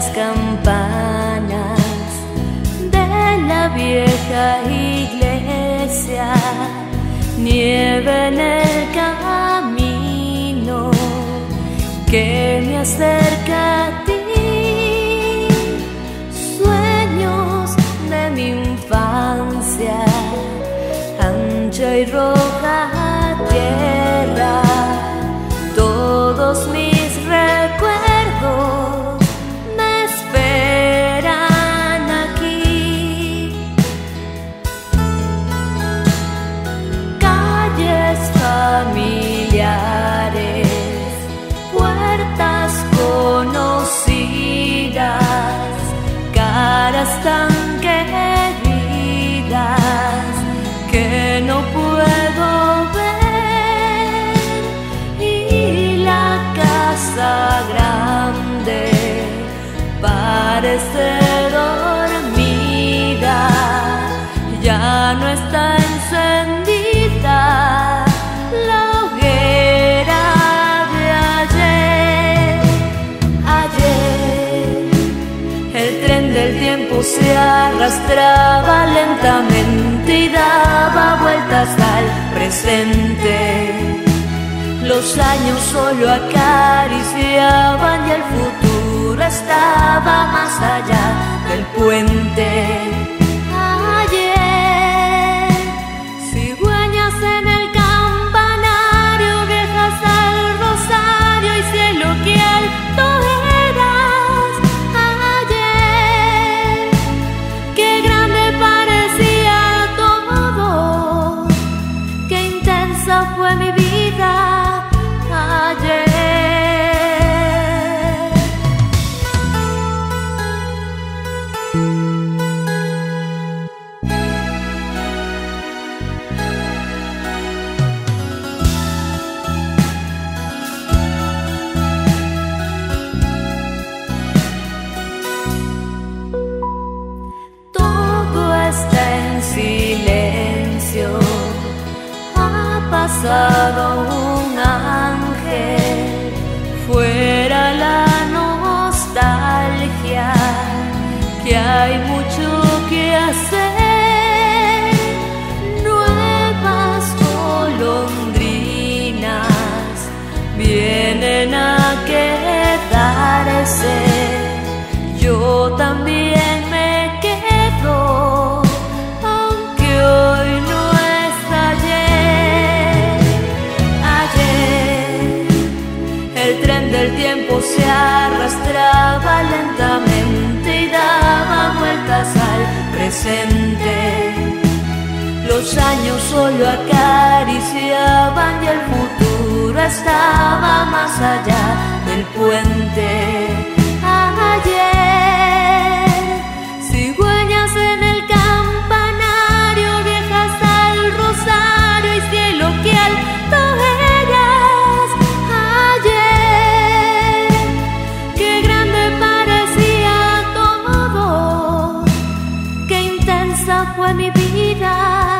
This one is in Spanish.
campanas de la vieja iglesia, nieve en el camino que me acerca a ti, sueños de mi infancia, ancha y roja tierra, todos mis recuerdos me esperan aquí. Calles familiares, puertas conocidas, caras tan queridas que no puedo ver, y la casa grande parece dormida, ya no está encendida la hoguera de ayer. Ayer el tren del tiempo se arrastraba lentamente y daba vueltas al presente. Los años solo acariciaban y el futuro estaba más allá del puente. Ayer, cigüeñas en el campanario, viejas al rosario y cielo que alto eras. Ayer, qué grande parecía todo, qué intensa fue mi vida. Ayer. Todo está en silencio, ha pasado un ángel, fuera la nostalgia, que hay mucho que hacer. Nuevas golondrinas vienen a quedarse, yo también me quedo, aunque hoy no es ayer. Ayer el tren del tiempo se arrastraba lentamente y daba vueltas al presente. Los años solo acariciaban y el futuro estaba más allá del puente. Ayer, cigüeñas en el campanario, viejas al rosario y cielo que alto eras. Ayer, qué grande parecía todo, qué intensa fue mi vida.